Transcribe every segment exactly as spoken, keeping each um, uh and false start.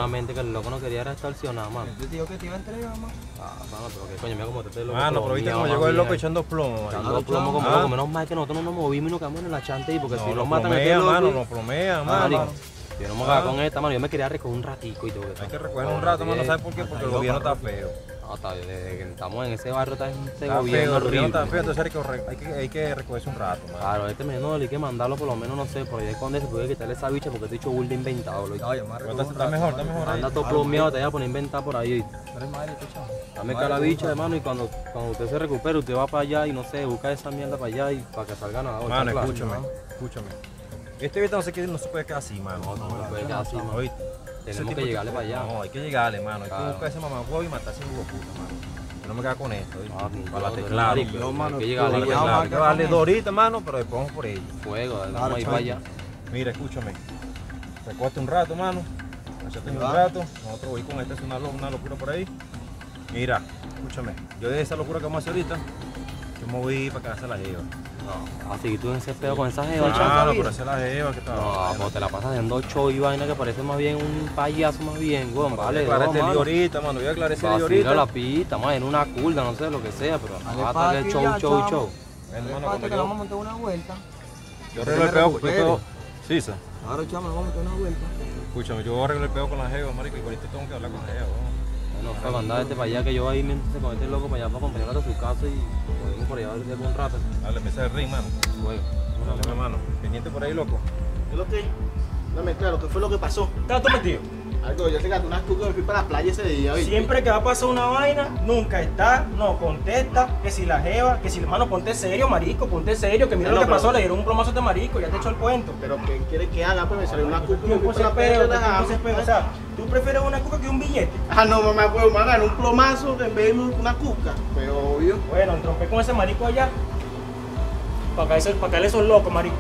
mente que el loco no quería era extorsionar, mano. Yo te digo que te iba a entregar, mano. Ah, mano, pero que coño, mira cómo te te loco. Mano, pero viste cómo llegó el loco echando plomo. Echando plomo como loco. Menos mal que nosotros no nos movimos y nos quedamos en la chante ahí, porque si nos matan a este loco. Mano, no plomea, mano. Yo no me acabo con esta, mano. Yo me quería recoger un ratico y todo. Hay que recoger un rato, mano. ¿Sabes por qué? Porque el gobierno está feo. No, está bien. Desde que estamos en ese barrio está ese Está gobierno feo, el gobierno horrible. está feo, entonces hay que, hay que, hay que recogerse un rato, mano. Claro, este menor hay que mandarlo por lo menos, no sé, por ahí donde se puede quitarle esa bicha porque este dicho burda inventado, loco. Oye, Mario, Está mejor, está mejor. Anda todo plomeado, te voy a poner a inventar por ahí. eres Mario, chamo. Dame cara la bicha, hermano, y cuando, cuando usted se recupere, usted va para allá y no sé, busca esa mierda para allá y para que salga nada. Mano, claro, escúchame, ¿no? escúchame. Este video no se, quede, no se puede quedar así, mano. No, no, no puede quedar así, mano. ¿Oíste? Tenemos Ese que tipo llegarle de- para allá. No, hay que llegarle, mano. Hay Claro. que buscar ese mamagüevo y matar a ese hijo de puta, mano. Yo no me quedo con esto, ¿oíste? Ah, ni Para la yo, teclado. marico, Yo, mano, hay que llegarle tú, al ya, teclado. Hay que darle dos horitas, mano, pero después vamos por ella. Fuego, dale, Claro, vamos a ir chaval. para allá. Mira, escúchame. Recuerda un rato, mano. Échate un va. rato. Nosotros voy con esta, es una, lo- una locura por ahí. Mira, escúchame. Yo de esa locura que vamos a hacer ahorita, yo me voy para casa de la jeva. No, así que tú en ese feo con esa jeva, Ah, chaval. no, pero esa es la jeva que está. No, pues te la pasas haciendo show y vaina que parece más bien un payaso más bien, weón. Vale, Vale, aclarar no, este lío mano. ahorita, mano. Voy a aclarar ese lío Vacila ahorita. la pista, más en una curda, no sé, lo que sea, pero Dale hasta pa' que aquí show, ya, show, chamo. show. Hermano, Espérate como que yo- nos vamos a montar una vuelta. Yo Que arreglo el me peo, yo recupere. peo. Sí, sa. Claro, chamo, nos vamos a montar una vuelta. Escúchame, yo arreglo el peo con la jeva, marico, y ahorita tengo que hablar con la jeva, weón. Bueno, fue mandar este para allá que yo ahí mientras con este loco para allá para acompañarlo a su casa y podemos por allá a ver un rato. Dale, empieza el ring, mano. Fuego. Dale, mi hermano. Pendiente por ahí, loco. ¿Qué es lo que? Dame claro, ¿qué fue lo que pasó? ¿Estás tú metido? Algo, yo te gasté unas cucas y me fui para la playa ese día, ¿oíste? Siempre que va a pasar una vaina, nunca está, no contesta, que si la jeva, que si hermano, ponte serio, marico, ponte serio, que mira No, lo que pero- pasó, le dieron un plomazo a este marico, ya te echó el cuento. Pero ¿qué quieres que haga? Pues me salió una cuca y me Tiempo fui se para la playa pega, y relajamos. tiempo se pega, o sea, ¿tú prefieres una cuca que un billete? Ah, no, mamá, pues me agarré un plomazo en vez de una cuca. Pero obvio. Bueno, entrompé con ese marico allá, para caerle, para caerle esos locos, marico.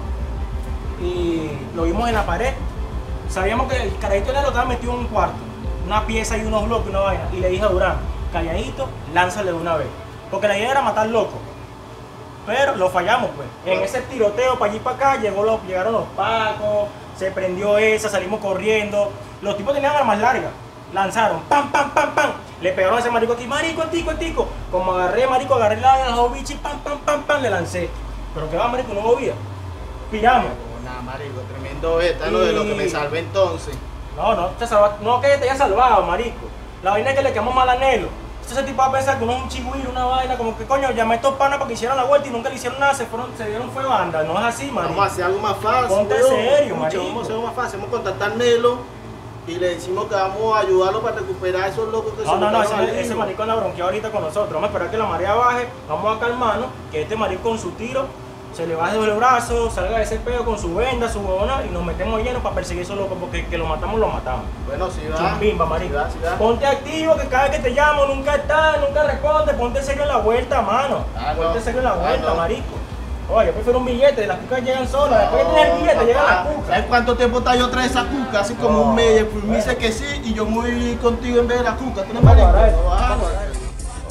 Y lo vimos en la pared, sabíamos que el carajito de la lo estaba metido en un cuarto, una pieza y unos bloques, una vaina, y le dije a Durán, calladito, lánzale de una vez, porque la idea era matar loco. Pero lo fallamos, pues. En ese tiroteo para allí y para acá llegó los, llegaron los pacos, se prendió esa, salimos corriendo. Los tipos tenían armas largas. Lanzaron, pam, pam, pam, pam. Le pegaron a ese marico aquí, marico, tico, tico. Como agarré, marico, agarré la de los bichos y pam, pam, pam, pam, le lancé. Pero que va, marico, no movía. Piramos. Oh, nada, marico, tremendo esta, lo de lo que me salvé entonces. No, no, te salva, no que te haya salvado, marico. La vaina es que le quedamos mal anhelo. Ese tipo va a pensar que uno es un chigüiro, una vaina, como que coño, llamé a estos panas para que hicieran la vuelta y nunca le hicieron nada, se fueron, se dieron fue banda. No es así, marico. Vamos a hacer algo más fácil. Ponte weón. serio, Escucha, marico. Vamos a hacer algo más fácil. Vamos a contactar a Nelo y le decimos que vamos a ayudarlo para recuperar a esos locos que No, se no, no, botaron al ese, ese río. marico anda bronqueado ahorita con nosotros. Vamos a esperar que la marea baje, vamos a calmarnos, que este marico con su tiro se le baje del brazo, salga de ese pedo con su venda, su huevona y nos metemos lleno para perseguir a esos locos porque que lo matamos, lo matamos. Bueno, si va. Chumbimba, Si marico. va, si va. Ponte activo, que cada vez que te llamo nunca está, nunca responde, ponte serio en la vuelta, mano. Ah, ponte no. serio en la Ah, vuelta, no. marico. Oye, yo prefiero un billete, las cucas llegan solas, después que tienes el billete, llegan las cucas. ¿Sabes cuánto tiempo está yo trae esa cuca? Así como No. un mes. Después me dice que sí y yo muy bien contigo en vez de la cuca. ¿Tú no Vamos a marico? cuadrar eso, No, vamos a vamos. cuadrar eso.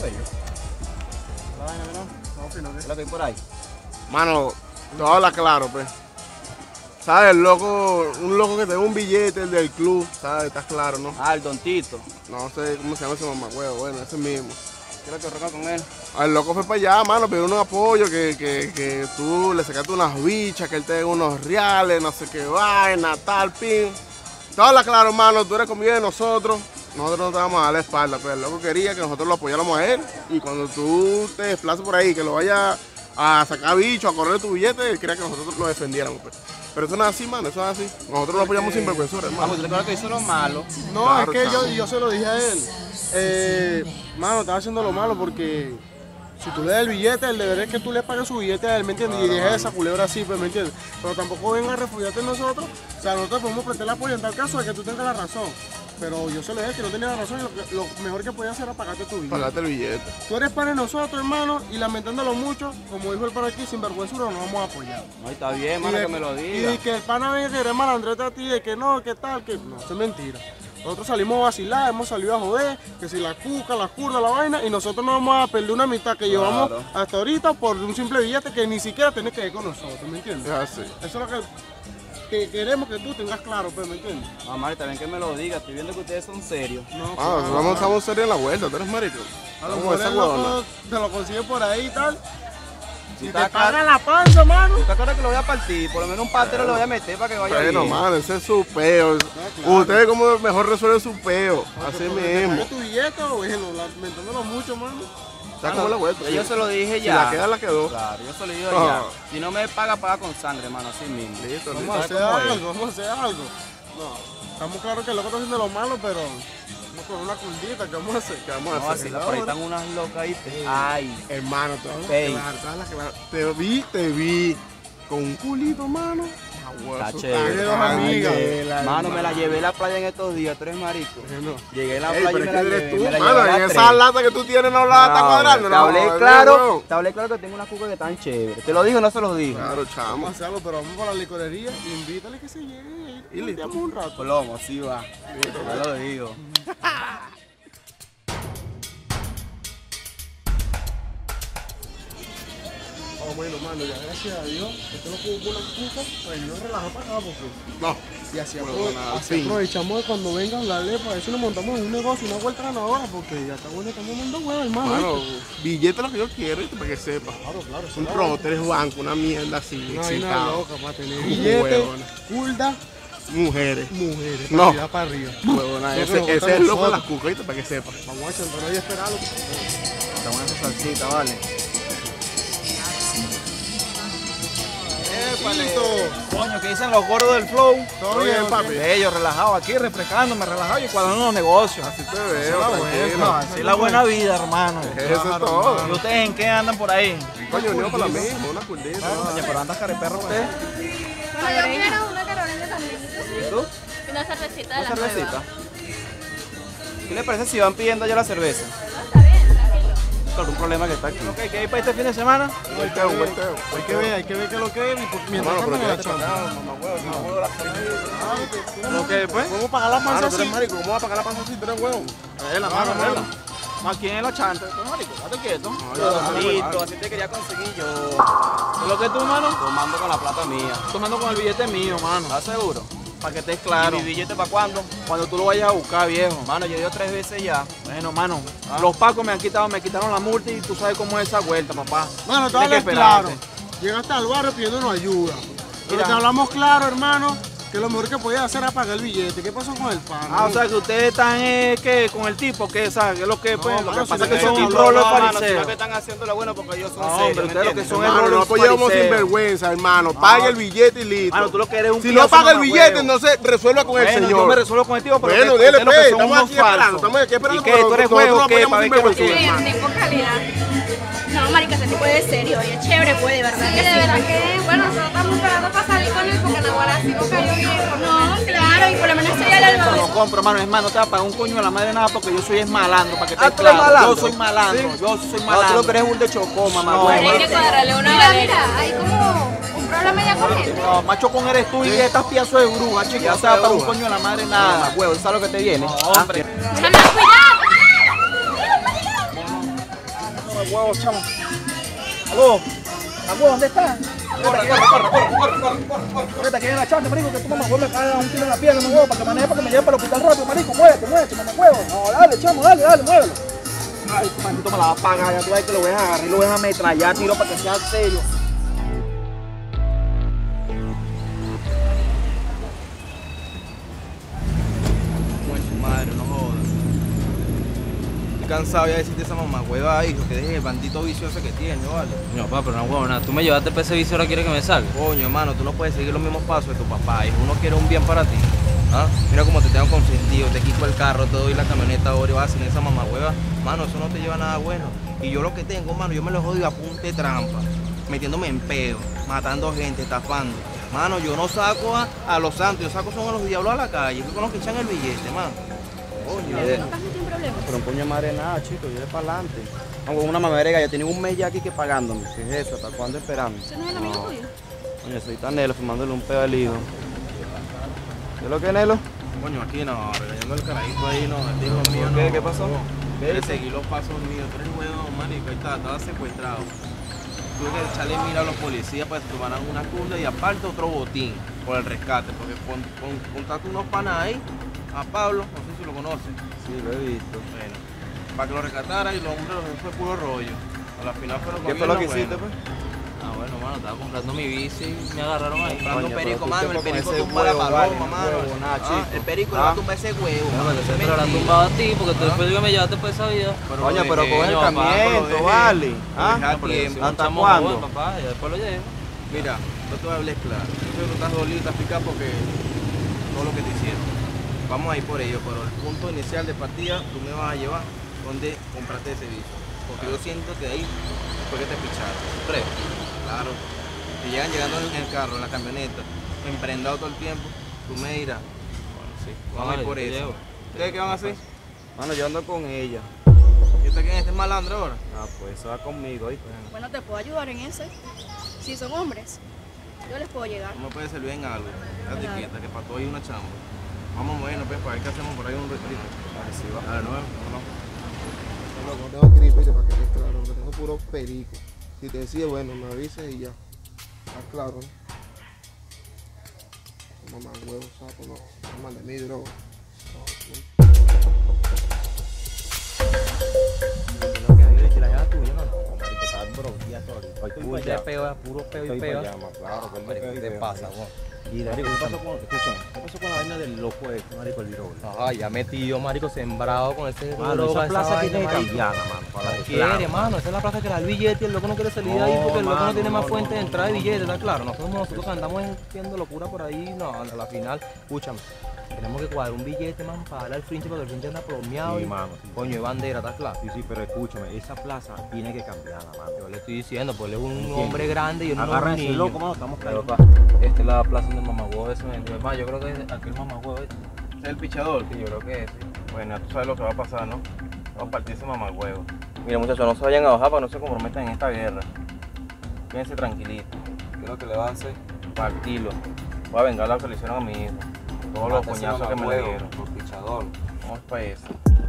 ¿Qué es lo que hay por ahí? Mano, te voy a hablar claro, pues. ¿Sabes? El loco, un loco que tenga un billete, el del club, ¿sabes? Estás claro, ¿no? Ah, el Dontito. No sé cómo se llama ese mamacuevo, bueno, ese mismo. Quiero que roca con él. El loco fue para allá, mano, pidió un apoyo, que, que, que tú le sacaste unas bichas, que él te dé unos reales, no sé qué vaina, tal, pin. Te voy a hablar claro, mano, tú eres conmigo de nosotros. Nosotros no te vamos a dar la espalda, pero el loco quería que nosotros lo apoyáramos a él. Y cuando tú te desplaces por ahí, que lo vayas a sacar bicho, a correr tu billete, él quería que nosotros lo defendiéramos, pues. Pero eso no es así, mano, eso es así. Nosotros lo apoyamos sin vergüenza, hermano. Vamos, ¿tú te acuerdas que hizo lo malo? No, Claro, es que yo, chamo. yo se lo dije a él. Eh, mano, estaba haciendo lo malo porque si tú le das el billete, el deber es que tú le pagues su billete a él, ¿me entiendes? Y dejes esa culebra así, pues, ¿me entiendes? Pero tampoco venga a refugiarte en nosotros. O sea, nosotros podemos prestar el apoyo en tal caso de que tú tengas la razón. Pero yo se lo dije que no tenía la razón y lo, que- lo mejor que podía hacer era pagarte tu billete. Pagate el billete. Tú eres para nosotros, hermano, y lamentándolo mucho, como dijo el para aquí, sin vergüenza no nos vamos a apoyar. No, está bien, Y mano, de- que me lo Y diga. de que el pana venga a querer malandrete a ti, de que no, que tal, que no, eso es mentira. Nosotros salimos a vacilar, hemos salido a joder, que si la cuca, la curda, la vaina, y nosotros no vamos a perder una mitad que llevamos Claro. hasta ahorita por un simple billete que ni siquiera tiene que ver con nosotros, ¿me entiendes? Es así. Eso es lo que te queremos que tú tengas claro, pues, ¿me entiendes? No, Mari, también que me lo diga. Estoy viendo que ustedes son serios. No, ah, claro, vamos, estamos serios en la vuelta, tú eres marico. A lo mejor el loco te lo consigue por ahí y tal. Si Y te te paga la panza, mano. ¿Te acuerdas que lo voy a partir? Por lo menos un patero le voy a meter para que vaya Bueno, bien. mano, ese es su peo. claro. Ustedes como mejor resuelven su peo. Así mismo. ¿Paga tu billete o bueno, lamentándolo mucho, mano? ¿Sabes cómo la vuelta? Yo se lo dije Si ya. la queda, la quedó. Claro, yo se lo digo Ah. ya. Si no me paga, paga con sangre, hermano, así mismo. Listo, Vamos a listo. hacer cómo es? algo, vamos a hacer algo. No, estamos claros que el loco está haciendo lo malo, pero vamos con una culdita, ¿qué vamos a hacer? ¿Qué vamos No, a así hacer? la por ahí están unas locas ahí. Ay. Hermano, te vas a Ey. claro, te vas a claro. Te vi, te vi con un culito, mano. Está Eso chévere. Tiene dos amigas. Mano, me la llevé a la playa en estos días, tú eres marico. Bueno. Llegué a la Ey, playa y pero me es la que eres llevé. tú, me la mano, llevé a en las esa tres. lata que tú tienes no la está No, cuadrando, te no. hablé no, claro, no. te hablé claro que tengo unas cucas que están chéveres. ¿Te lo digo o no se los digo? Claro, Vamos chamo. a hacer algo, pero vamos para la licorería y invítale que se llegue y le damos un rato. Plomo, sí va. Ya lo digo. Oh, bueno, mano, ya gracias a Dios, este lo pudo una cuca, pues no relaja para acá porque... No. Y así, Bueno, apro- nada, así fin. aprovechamos de cuando vengan a hablarle para ver si nos montamos en un negocio, una vuelta ganadora, porque ya está bueno, estamos dando huevos, hermano. Mano, ¿viste? billete es lo que yo quiero, ¿viste? Para que sepas. Claro, claro. Un promotor, tres bancos, una mierda así, Una vaina excitado. loca, para tener billetes, Huevona. culda, Mujeres. mujeres, No. para tirar para arriba. Huevona, Lo que ese, nos ese gusta a es loco de nosotros. las cucas, ¿viste? Para que sepas. Vamos a sentarnos ahí y esperarlo. Está buena esa salsita, vale. Coño, ¿qué dicen los gordos del flow? Todo bien, papi. Ellos relajados aquí, refrescándome, relajado y cuadrando los negocios. Así te veo, No, tranquilo. así es la buena vida, hermano. Eso es todo. ¿Y ustedes en qué andan por ahí? Coño, unido para la misma, una culdita. Oye, pero andas careperro usted. Bueno, yo quiero una Carolina también. ¿Y tú? Una cervecita de ¿Una la cervecita? nueva. ¿Qué les parece si van pidiendo ya la cerveza? No, está bien, tranquilo. Claro, un problema que está aquí. Ok, ¿qué hay para este fin de semana? Vuelteo, vuelteo. Hay que ver, hay que ver qué es lo que es y por- mientras Mano, tanto pero me la quédate para echamos. acá, mamá huevo, mamá huevo, la cerveza. ¿Lo que pues? ¿Cómo pagar la panza Mano, tú así? eres marico, ¿cómo vas a pagar la panza si tú eres huevo? Vela, Mano, mano, mano. vela. Aquí en la chanta, ¿tú marico? Date quieto. yo no, Listo, así te quería conseguir yo. ¿Qué es lo que tú, mano? Tomando con la plata mía. Tomando con el billete mío, mano. ¿Estás seguro? Para que estés claro. ¿Y mi billete para cuándo? Cuando tú lo vayas a buscar, viejo. Mano, yo he ido tres veces ya. Bueno, mano, los pacos me han quitado, me quitaron la multa y tú sabes cómo es esa vuelta, papá. Mano, te Tienes que hablas claro. esperarte. Llegaste al barrio pidiéndonos ayuda. Pero Mira. te hablamos claro, hermano, que lo mejor que podías hacer era pagar el billete. ¿Qué pasó con el pan? Ah, o sea que ustedes están eh, ¿qué? Con el tipo, ¿qué? ¿Sabes? ¿Qué es lo que pues? mano, Lo que si pasa es le que son ven un el rolo de rolo, mano, fariseos. sino que están haciendo lo bueno porque ellos son No, serios, hombre, ¿me ustedes lo que entiendes? son es Hermano, rolo no apoyemos fariseos. sinvergüenza, hermano. Pague el billete y listo. Mano, tú lo que eres un Si pioso, no paga el mamá billete, huevo. entonces resuelva con el Bueno, señor. yo me resuelvo con el tipo, pero Bueno, ustedes- dele, ustedes lo que pues, son estamos unos aquí esperando, falsos. estamos aquí esperando ¿Y qué? porque ¿Tú eres nosotros juego o qué? apoyamos Para ver qué es lo que sinvergüenza. es. Bien, tengo calidad. No, marica, ese tipo es serio, oye, chévere, puede, de verdad. Sí, de verdad que, bueno, nosotros estamos esperando para salir con él porque Nahuara sí no cayó viejo. No, claro, y por lo menos sería el Yo algo. no compro, hermano, es más, no te va a pagar un coño de la madre nada porque yo soy es malandro, para que te Ah, ¿tú eres malandro? Yo soy malandro, yo soy malandro. tú lo que eres un de chocó, mamá, Pero hay que cuadrarle una Mira, mira, hay como un problema ya con él. No, macho con eres tú y estas piezas de bruja, chico. No te va a pagar un bruja. coño de la madre nada, huevo, ¿sabes lo que te viene? No, hombre. Chama, cuidado. Huevo, chamo. Aló, Aló, ¿dónde estás? Corre, corre, corre, corre, corre, corre, corre. Corre, aquí en la chanta, marico, que tu mamá huevo me cae un tiro en la pierna, no huevo, para que maneje, para que me lleve para el hospital rápido, marico, muévete, muévete, mamá huevo. No, dale, chamo, dale, dale, muévelo. Ay, tu maldito me la va a pagar, ya tú ves que lo voy a agarrar y lo voy a ametrallar, tiro para que sea serio. Pues su madre, no jodas. Estoy cansado ya de decirte esa mamá hueva, hijo, que deje el bandito vicioso que tiene, ¿vale? No, papá, pero no huevo, nada. Tú me llevaste para ese vicio, ahora quieres que me salga. Coño, hermano, tú no puedes seguir los mismos pasos de tu papá, hijo. Uno quiere un bien para ti. ¿Ah? Mira cómo te tengo consentido, te quito el carro, te doy la camioneta ahora y vas a hacer esa mamá hueva. Mano, eso no te lleva a nada bueno. Y yo lo que tengo, mano, yo me lo jodí a punta de trampa, metiéndome en peo, matando gente, estafando. Mano, yo no saco a, a los santos, yo saco son a los diablos a la calle, esos son los que echan el billete, mano. Coño, No estás metiendo problemas. Pero un coño de madre nada, chico, yo de para adelante. Con una mamerega, ya tenía un mes ya aquí que pagándome. ¿Qué es eso? ¿Hasta cuándo esperando? ¿Ese no es el amigo tuyo? Coño, soy tan Nelo, fumándole un pedo al hijo. ¿Qué es lo que es, Nelo? coño, aquí no, regañando el carajito ahí, no, el hijo mío ¿Qué? no. ¿Qué pasó? ¿Qué? ¿Qué? De seguir los pasos míos, tú eres huevón, marico, ahí está, estaba secuestrado. Tuve que echarle mira a los policías para que tomaran una curda y aparte otro botín. por el rescate, porque con, con, contaste unos panas ahí, a Pablo, no sé si lo conoces. Sí, lo he visto. Bueno, para que lo rescatara y los hombres los fue puro rollo. A la final fueron ¿Qué fue lo que hiciste, pues? Ah, bueno, mano, estaba comprando mi bici y me agarraron ahí. Comprando un Coño, perico, pero tú mano, te el perico pones ese tumba la huevo, paloma, vale, mano. huevo, nada, Ah, chico. el perico le Ah. va a tumbar ese huevo. No, pero, Eso es pero la mentira. tumbaba a ti, porque tú Ah. después de que me llevaste por esa vida. Pero Coño, lo pero dejé, coge el coño, papá, camiento, lo dejé. vale. Lo ¿Ah? dejé a Pero tiempo. si un ¿Hasta chamo cuándo? joven, papá, y después lo llevo. Mira, yo te voy a hablar claro. Yo sé que tú estás dolido, estás picado porque todo lo que te hicieron. Vamos a ir por ello, pero el punto inicial de partida tú me vas a llevar donde compraste ese bicho. Porque yo siento que ahí fue que te picharon. ¿Crees? Claro. Si llegan llegando en el carro, en la camioneta, emprendado todo el tiempo, tú me dirás, bueno, sí, vamos a ir por Vale, te eso. llevo. ¿Ustedes qué van a hacer? Mano, yo ando con ella. ¿Y usted quién es este malandro ahora? Ah, pues eso va conmigo, ¿oíste? Bueno, te puedo ayudar en ese. Si son hombres, yo les puedo llegar. No me puede servir en algo. Date Claro. quieta, que para todo hay una chamba. Vamos a movernos, pues, para ver qué hacemos por ahí un ratito. Así va. Dale, nuevo, vámonos. Loco, no tengo gripe, para que estés claro, que tengo puro perico. Si te decía, bueno, me avises y ya. Está claro, ¿no? Mamá, huevo, sapo, no. No mande mi droga. Lo que hay que la llave tuya, ¿no? Marico, está broteado ahorita. Estoy Puro para allá. peo, puro peo y Estoy peo. para allá, más claro. que el Marico, peo y ¿qué te peo. pasa, vos? Y Marico, ¿qué pasó con, escúchame, ¿qué pasó con la vaina del loco este, marico, el virol? Ajá, ya metido, marico, sembrado con ese Mano, droga, esa plaza vaina, tiene que marico. cambiarla, mano, para la No quiere, mano, esa es la plaza que da el billete y el loco no quiere salir de ahí No, porque el loco no mano, tiene más no, fuente no, de no, entrada de no, billetes, no. está claro. Nosotros, nosotros que andamos haciendo locura por ahí, no, a la final, escúchame, tenemos que cuadrar un billete, man, para darle al frinche porque el frinche anda plomeado Sí, y, mano, sí. coño, de bandera, está claro. Sí, sí, pero escúchame, esa plaza tiene que cambiarla, mano. Yo le estoy diciendo, pues él es un Entiendo. hombre grande y yo no Agarra un ese niño. loco, mano, estamos Pero, cayendo. pa, esta es la plaza donde mamagüevo ese me dijo. Es más, yo creo que aquel mamagüevo ese. ¿Es el pichador? Sí, yo creo que es, sí. Bueno, tú sabes lo que va a pasar, ¿no? Vamos a partir ese mamagüevo. Mira, muchachos, no se vayan a bajar para que no se comprometan en esta guerra. Quédense tranquilitos. ¿Qué es lo que le va a hacer? Partirlo. Voy a vengar lo que le hicieron a mi hijo. Todos los coñazos que me le dieron. Por pichador. Vamos para eso.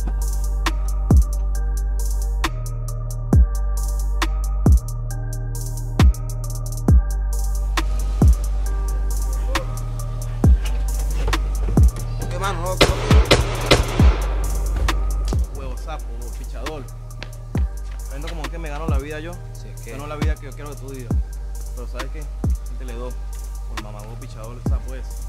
¿Qué mano? No, no. Huevo sapo, huevo pichador. Viendo como que me gano la vida yo. Sí, es que- Esa no es la vida que yo quiero que tú vivas. Pero ¿sabes qué? Gente le doy por mamá huevo pichador, el sapo ese.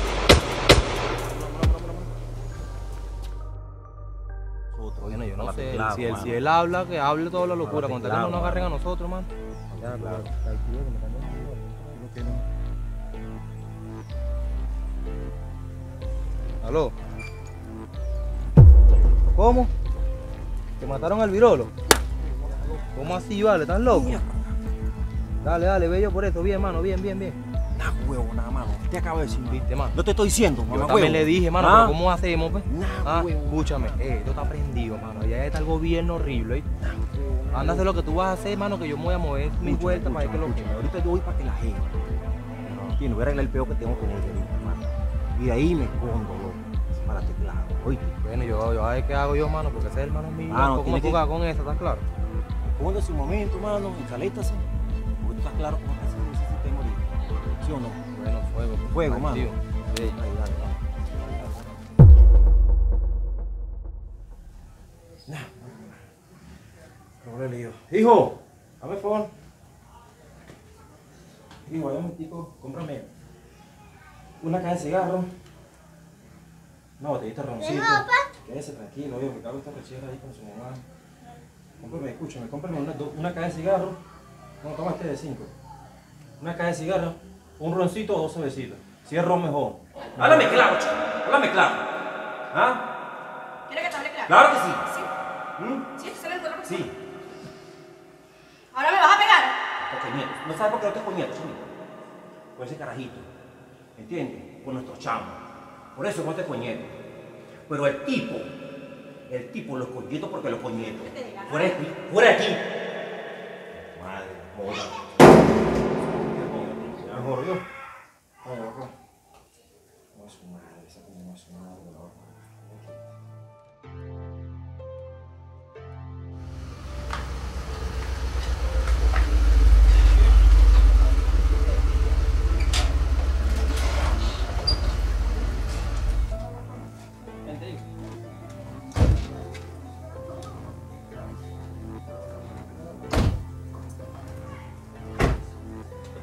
Bueno, yo no Para sé, teclado, si él, mano. si él habla, que hable toda la locura, Para con tal que no teclado, nos agarren a mano. nosotros, man. Ya, claro. Aló. ¿Cómo? ¿Te mataron al virolo? ¿Cómo así, vale? ¿Estás loco? Dale, dale, bello por esto. Bien, mano, bien, bien, bien. Nah, huevo, nada, mano. Te acabo de decir, ¿Viste, mano? no te estoy diciendo, Yo mamá, también huevo. le dije, mano, Ah, pero ¿cómo hacemos, pues? Nah, Ah, huevo. escúchame, eh, esto está prendido, mano. Allá está el gobierno horrible, ¿eh? Anda a hacer lo que tú vas a hacer, mano, que yo me voy a mover mi vuelta para ver qué es lo que... Escúchame, ahorita yo voy para que la gente. Entiendo, voy a arreglar el peo que tengo con ella ahorita, mano. Y de ahí me escondo, loco. Para teclado, oíste. Bueno, yo, yo a ver qué hago yo, mano, porque ese es el hermano mío. Ah, no, ¿Cómo me tiene que- jugar con esa, está claro? Póngase un momento, mano, y calétase. Porque tú estás claro cómo está haciendo ese sistema ahorita. ¿Sí o no? Bueno, fuego. Fuego, mano. Tío. Sí. Ahí, dale, dale. No le lío. Hijo, dame el favor. Hijo, dame un tico, cómprame una caja de cigarro, una botellita de roncito. Quédese tranquilo, hijo, que cago esta rechera ahí con su mamá. Cómprame, escúchame, cómprame una, do- una caja de cigarro. No, toma este de cinco. Una caja de cigarro, un roncito o dos cervecitas. Si es ron, mejor. Háblame claro, chico. Háblame claro. ¿Ah? ¿Quieres que te hable claro? Claro que sí. Sí. ¿Mm? Sí, se le encuentra por Sí. ¿Ahora me vas a pegar? Ok, nieto. ¿No sabes por qué no te con nieto, chomito? Por ese carajito. ¿Entiendes? Con nuestros chamos. Por eso no te con nieto. Pero el tipo, el tipo lo coñeto porque lo coñeto. Fuera de aquí, fuera de aquí. Madre, joda. Ya me jodió. Ay, loco. No es su madre, esa coña no es su madre, loco.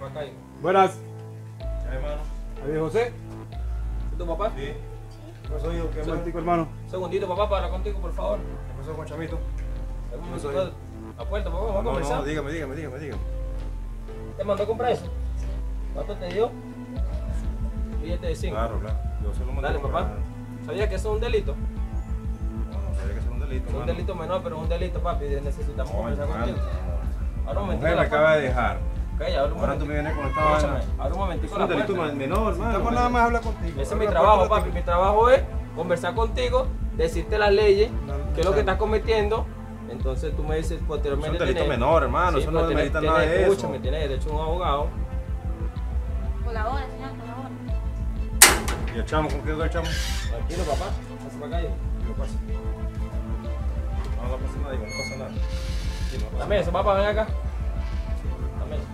acá, hijo. Buenas. ¿Qué, hermano? ¿Adiós, José? ¿Es tu papá? Sí. ¿Qué soy yo? ¿Qué Sí. más, hermano? Un segundito, papá, para hablar contigo, por favor. ¿Qué pasó con Chamito? Un No soy momentito. La puerta, papá, vamos a No, conversar. no, dígame, dígame, dígame, dígame. ¿Te mandó a comprar eso? ¿Cuánto te dio? Billete de cinco. Claro, claro. Yo se lo mandé. Dale, a comprar. papá. ¿Sabías que eso es un delito? No, no sabía que eso era un delito, Es un mano. delito menor, pero es un delito, papi. Necesitamos No, conversar hermano. contigo. Ahora un La momentico. mujer me la acaba de dejar. puerta. Ok, ahora un Ahora tú momentico. me vienes con esta Escúchame, vaina. ahora un momentico. Es un la delito puerta. menor, hermano. Estamos nada más a hablar contigo. Ese es mi Habla trabajo, puerta, papi. Mi trabajo es conversar contigo, decirte las leyes, qué es lo que estás cometiendo. Entonces tú me dices Es posteriormente. un delito tienes- menor, hermano. Sí, Eso pero no tienes- demerita tienes- nada de eso. Escúchame, tienes derecho a un abogado. Colabora, señor, colabora. ¿Y el chamo? ¿Con qué quedó el chamo? Tranquilo, papá. Pasa para acá. ¿Qué pasa? No, no pasa nada, hijo, no pasa nada. Sí, no pasa Dame eso, papá, ven acá. Dame eso.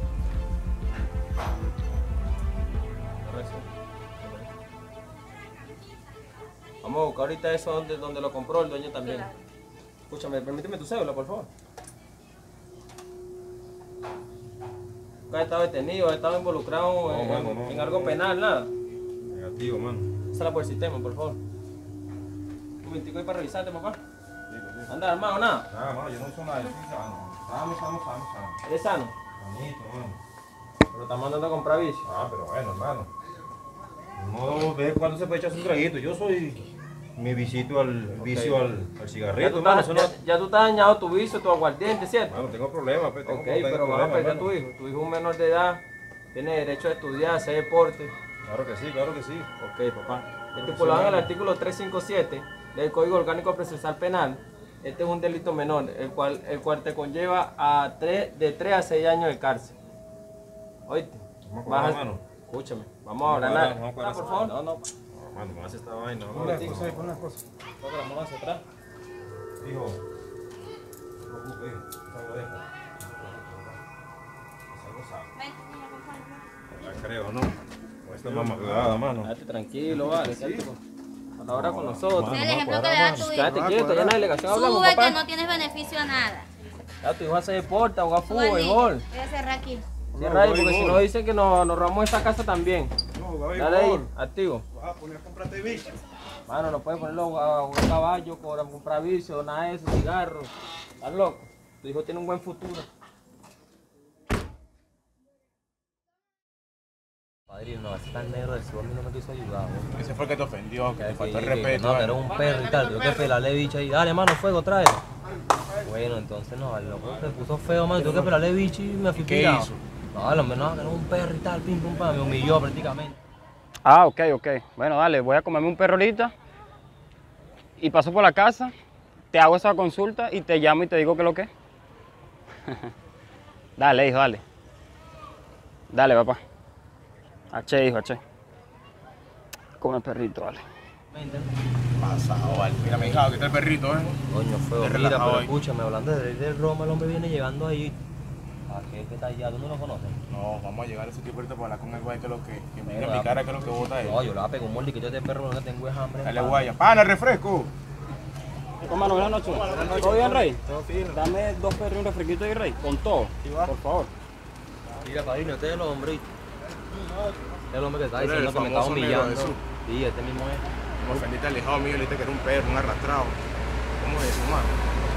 Correcto. Vamos a buscar ahorita eso donde, donde lo compró el dueño también. Claro. Escúchame, permíteme tu cédula, por favor. ¿Has estado detenido? ¿Has estado involucrado en, No, mano, no, en no, algo no. penal? Nada. Negativo, mano. Sala por el sistema, por favor. Un momentico ahí para revisarte, papá. Digo, digo. Anda, hermano, nada. Nada, mano, yo no uso nada, yo soy sano. Sano, sano, sano, sano. ¿Eres sano? Sanito, mano. Pero estás mandando a comprar vicio. Ah, pero bueno, hermano. No ve cuándo se puede echarse un traguito. Yo soy mi visito al vicio al, al Ya tú, cigarrito, hermano. estás, Eso no... ya, ya tú estás dañado tu vicio, tu aguardiente, ¿cierto? Mano, tengo problemas, pues, tengo Ok, tengo pero vamos a problemas, pedir a mano. tu hijo. Tu hijo es un menor de edad, tiene derecho a estudiar, a hacer deporte. Claro que sí, claro que sí. Ok, papá. Estipulado en el artículo trescientos cincuenta y siete del Código Orgánico Procesal Penal, este es un delito menor, el cual, el cual te conlleva a tres, de tres a seis años de cárcel. Oíste. Vamos a Vas cuadrar, a- mano. Escúchame, vamos a Vamos a hablar. cuadrar, vamos a cuadrar Ah, por esa favor. vaina. No, no. No, mano, me hace esta vaina. Un Vamos momentico. José, pon las cosas. Toca la mano hacia atrás. Hijo, no te preocupes, hijo. Esa lo dejo. Esa lo sabe. Ven, niña, por favor. La creo, ¿no? Con esta mamá cuidada, mano. Quédate tranquilo, vale. Quédate con, palabra con nosotros. Sé el ejemplo que le da a tu hijo. Quédate quieto, ya en la delegación hablamos, Sube que papá. no tienes beneficio a nada. Ya tu hijo hace deporte, juega Sube fútbol, al niño. béisbol. Voy a cerrar aquí. Cierra ahí, porque si no dicen que nos, nos robamos esa casa también. No, va a Dale ahí, activo. Vas a poner a comprarte bicho. Mano, no puedes ponerlo a jugar caballo, cobrar, comprar vicio, nada de eso, cigarros. ¿Estás loco? Tu hijo tiene un buen futuro. Padrino, no, ese tan negro de su a mí no me quiso ayudar, güey. Ese fue el que te ofendió, que te faltó el Que- que- respeto. No, que ¿vale? era un perro y tal. Yo que pelarle bicho ahí. Dale, mano, fuego, tráelo. Bueno, entonces no, el loco se puso feo, mano. Tuve que pelarle bicho y me fui ¿Qué pirado. hizo? No, el hombre no, que era un perro y tal, pim, pum, pam. Me humilló prácticamente. Ah, ok, ok. Bueno, dale, voy a comerme un perro ahorita y paso por la casa, te hago esa consulta y te llamo y te digo qué es lo que es. Dale, hijo, dale. Dale, papá. H, hijo, H. Come perrito, dale. Pasado, vale. Mira, me dijo que está el perrito, ¿eh? Coño, feo. Te Mira, relajado pero ahí. escúchame, hablando de, del Roma, el hombre viene llegando ahí. ¿A qué? ¿Qué está allá? ¿Tú no lo conoces? No, vamos a llegar a ese tipo ahorita para hablar con el guay, que es lo que, que me Bueno, explicara qué es lo que vota él. No, yo le voy a pegar un molde que yo de perro no tengo es hambre. Dale, pana. guaya. ¡Pana, refresco! Hermano, buenas noches. ¿Todo bien, Rey? Todo fino. Dame dos perros y un refresquito ahí, Rey. Con todo, por favor. Mira, padrino, este es el hombre. Este es el hombre que está Tú eres diciendo el que me estaba famoso negro humillando. Jesús. Sí, este mismo es. Me ofendiste al hijado mío, le dijiste que era un perro, un arrastrado. ¿Cómo es eso, mano?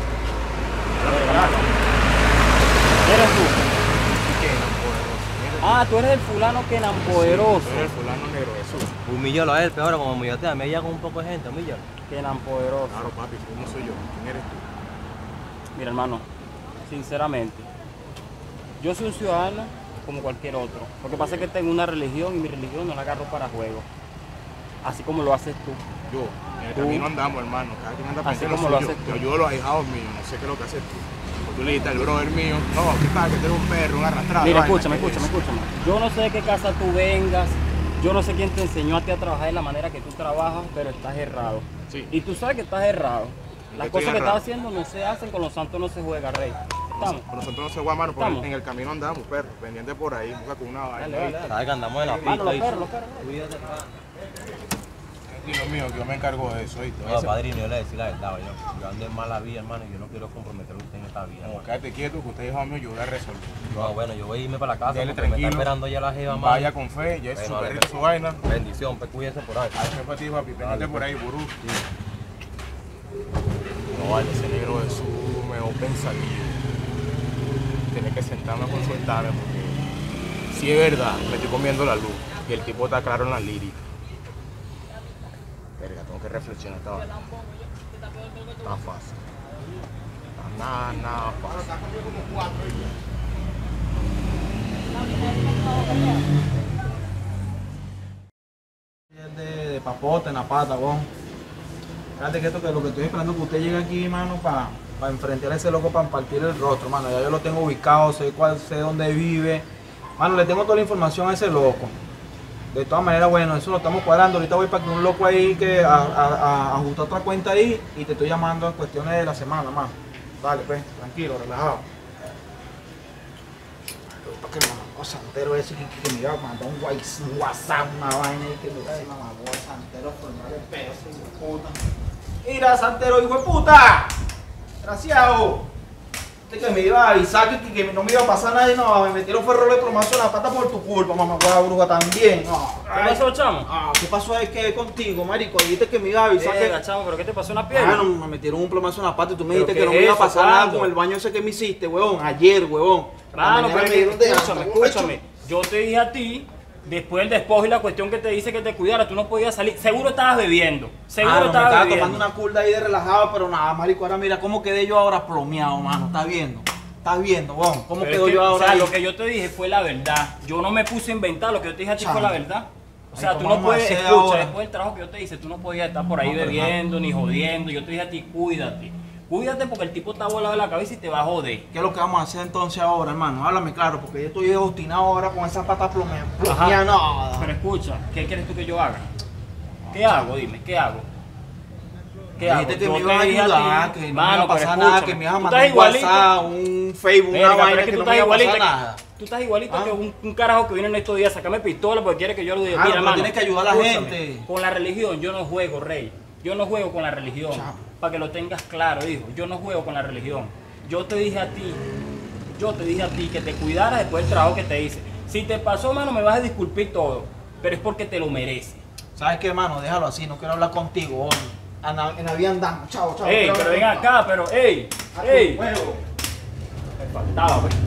¿Eres tú? ¿Qué? Poderoso. Ah, tú eres el fulano que eran poderoso. Tú eres el fulano negro Jesús. Humíllalo a él, pero ahora como humillaste a mí, ella con un poco de gente, humíllalo. Que eran poderoso. Claro, papi, ¿cómo soy yo? ¿Quién eres tú? Mira, hermano, sinceramente, yo soy un ciudadano como cualquier otro. Lo que pasa es que tengo una religión y mi religión no la agarro para juego. Así como lo haces tú. Yo, en el Tú. camino andamos, hermano. Cada quien anda Así pensando como lo suyo. haces tú. Yo ayudo a los ahijados míos, no sé qué es lo que haces tú. Pues tú le dijiste al brother mío, no, ¿qué pasa? Que tú eres un perro, un arrastrado. Mira, vaina, escúchame, ¿qué es escúchame, eso? escúchame. Yo no sé de qué casa tú vengas, yo no sé quién te enseñó a ti a trabajar de la manera que tú trabajas, pero estás errado. Sí. Y tú sabes que estás errado. Las Estoy cosas que errado. estás haciendo no se hacen, con los santos no se juega, Rey. Estamos. Con nosotros no se va, mano, por Estamos. en el camino andamos, perro. Pendiente por ahí, busca con una vaina. Dale, dale, dale. Sabes que andamos en la Mano, pista. los y- perros, los perros. Cuídate, pa. tranquilo, mío, que yo me encargo de eso, ¿viste? No, padrino, yo le decía la verdad, yo, yo ando en mala vida, hermano, y yo no quiero comprometer a usted en esta vida. No, quédate quieto, que usted es hijo mío, yo voy a resolver. No, bueno, yo voy a irme para la casa, Dele porque tranquilo. me está esperando ya la jeva, mano. Vaya con fe, ya es Bueno, su dale, perrito, su vaina. Bendición, pues cuídense por ahí. Ay, para ti, papi, pendiente por ahí, burú. Sí. No vale, ese negro es su mejor pensativo. Tiene que sentarme a consultarme porque si es verdad, me estoy comiendo la luz y el tipo está claro en la lírica. Verga, tengo que reflexionar esta vaina. Está fácil. Está nada, nada fácil. De, de papote en la pata, weón. Fíjate que esto que lo que estoy esperando es que usted llegue aquí, mano, para pa enfrentar a ese loco, para partir el rostro, mano. Ya yo lo tengo ubicado, sé cuál, sé dónde vive. Mano, le tengo toda la información a ese loco. De todas maneras, bueno, eso lo estamos cuadrando. Ahorita voy para que un loco ahí que a, a, a ajustar otra cuenta ahí y te estoy llamando en cuestiones de la semana, mano. Dale, pues, tranquilo, relajado. Para que mamá, santero ese que, que me iba a mandar un WhatsApp, una vaina y que me iba a mamá, santero, formar el pedo, hijo de puta. Mira, santero, hijo de puta. Desgraciado. Este que me iba a avisar que, que no me iba a pasar nada y no, me metieron fue rollo de promoción a la pata por tu culpa, mamá, guau, bruja también. No. ¿Qué pasó, chamo? Ah, ¿qué pasó es que contigo, marico? Dijiste que me iba a avisar Venga, que... chamo, ¿pero qué te pasó en la pierna? Bueno, me metieron un plomazo en la pata y tú me ¿Pero dijiste qué que no es me iba a eso? pasar nada ¿Cuándo? con el baño ese que me hiciste, huevón. Ayer, huevón. Claro, La pero mañana es me que, dieron de escúchame, alta, escúchame. Yo te dije a ti, después del despojo y la cuestión que te dice que te cuidara, tú no podías salir. Seguro estabas bebiendo. Seguro Ah, no, me estabas estaba bebiendo. tomando una curda ahí de relajado, pero nada, marico, ahora mira cómo quedé yo ahora plomeado, mano. ¿Estás viendo? ¿Estás viendo, huevón? ¿Cómo Pero es quedo que, yo ahora O sea, ahí? lo que yo te dije fue la verdad. Yo no me puse a inventar, lo que yo te dije a ti fue la verdad. O sea, Ay, tú ¿cómo no vamos a puedes, hacer escucha, ahora? después del trabajo que yo te hice, tú no podías estar por ahí No, pero bebiendo ni jodiendo. Yo te dije a ti, cuídate. Cuídate porque el tipo está volado de la cabeza y te va a joder. ¿Qué es lo que vamos a hacer entonces ahora, hermano? Háblame claro, porque yo estoy obstinado ahora con esa pata plomeada. Ajá. No. Pero escucha, ¿qué quieres tú que yo haga? ¿Qué hago? Dime, ¿qué hago? ¿Qué hago? Dijiste que Yo me te ibas a dije ayudar, ti, que no mano, me iba a pero pasar nada, escúchame, que me ibas a tú mandar estás un igualito. WhatsApp, un Facebook, Verga, una pero vaina es que, que tú no me estás iba a igualito pasar que- nada. Tú estás igualito Ah. que un, un carajo que viene en estos días a sacarme pistola porque quiere que yo lo diga. Claro, Mira, pero hermano, tienes que ayudar a la escúchame, gente. Con la religión yo no juego, rey. Yo no juego con la religión. Para que lo tengas claro, hijo. Yo no juego con la religión. Yo te dije a ti, yo te dije a ti que te cuidaras después del trabajo que te hice. Si te pasó, mano, me vas a disculpar todo. Pero es porque te lo mereces. ¿Sabes qué, hermano? Déjalo así, no quiero hablar contigo hoy. En la, en la vida andamos, chao, chao. Ey, no quiero pero hablar ven contigo. acá, pero ey, A tu ey. huevo. Me faltaba, pues.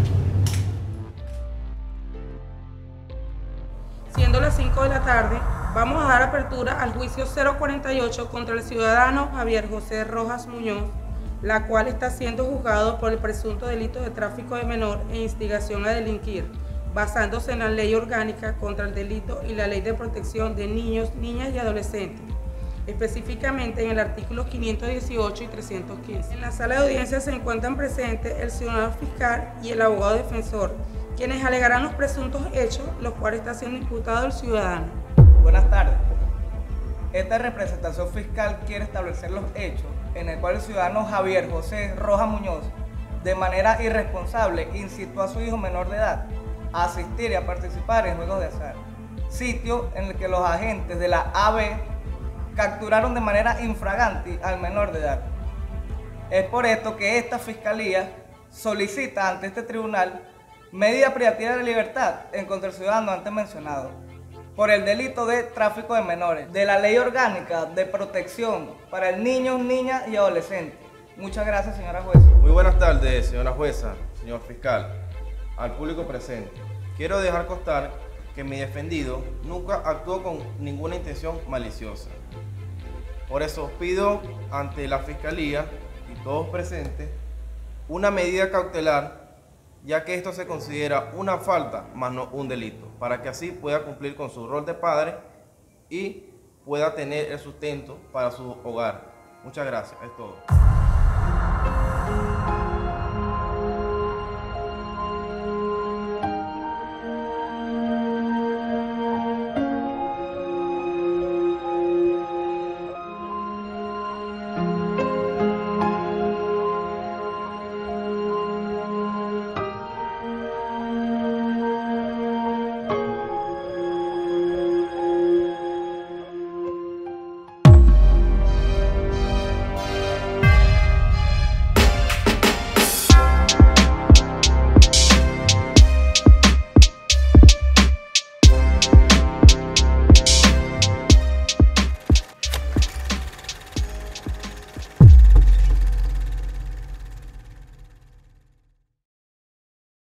Siendo las cinco de la tarde, vamos a dar apertura al juicio cero cuarenta y ocho contra el ciudadano Javier José Rojas Muñoz, la cual está siendo juzgado por el presunto delito de tráfico de menor e instigación a delinquir, basándose en la ley orgánica contra el delito y la ley de protección de niños, niñas y adolescentes, específicamente en el artículo quinientos dieciocho y trescientos quince. En la sala de audiencia se encuentran presentes el ciudadano fiscal y el abogado defensor, quienes alegarán los presuntos hechos, los cuales está siendo imputado el ciudadano. Buenas tardes. Esta representación fiscal quiere establecer los hechos en el cual el ciudadano Javier José Rojas Muñoz, de manera irresponsable, incitó a su hijo menor de edad a asistir y a participar en juegos de azar, sitio en el que los agentes de la A B capturaron de manera infragante al menor de edad. Es por esto que esta fiscalía solicita ante este tribunal medida privativa de libertad en contra del ciudadano antes mencionado por el delito de tráfico de menores de la ley orgánica de protección para el niño, niña y adolescente. Muchas gracias, señora jueza. Muy buenas tardes, señora jueza, señor fiscal, al público presente. Quiero dejar constar que mi defendido nunca actuó con ninguna intención maliciosa. Por eso pido ante la fiscalía y todos presentes una medida cautelar, ya que esto se considera una falta, más no un delito, para que así pueda cumplir con su rol de padre y pueda tener el sustento para su hogar. Muchas gracias, es todo.